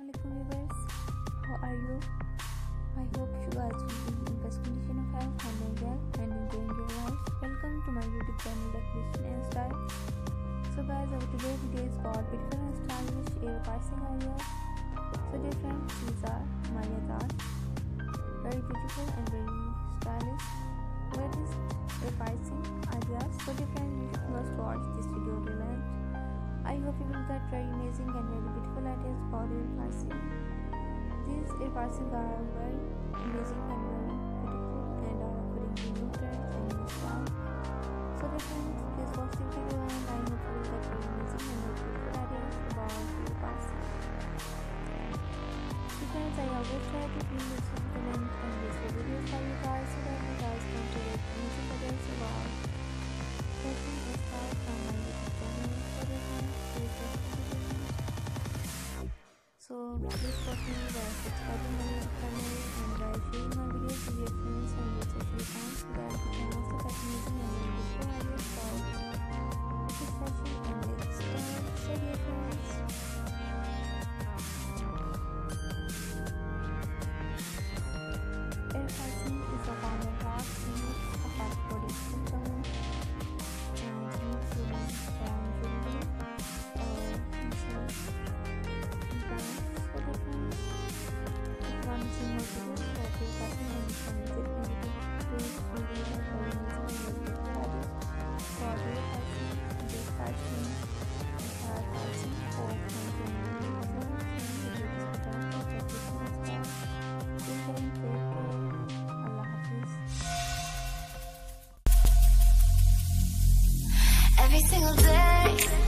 Assalamualaikum viewers, how are you? I hope you guys will be in best condition of health and doing well and enjoying your life. Welcome to my YouTube channel Decoration and Style. So guys, our today's video is about beautiful and stylish ear piercing ideas. So dear friends, these are my art. Very beautiful and very stylish. Where is ear piercing ideas? So dear friends, you must watch this video till end. I hope you will get very amazing and very beautiful ideas about ear piercing. These ear piercings are very amazing and very beautiful and are according to new trends and new style. So dear friends, please watch the video and I hope you will get very amazing and very beautiful ideas about ear piercing. So friends, I always try to bring you some talent and useful videos for you guys so that you guys can create amazing videos about piercing and style from my YouTube channel. So please watch me by subscribing my YouTube channel and by sharing my videos with your friends and your social accounts so that you can also get amazing and useful ideas about this fashion and its style. So dear friends, ear piercing is a form of art used to affect body skin tone and makes feeling strong jewelry or t-shirts. Every single day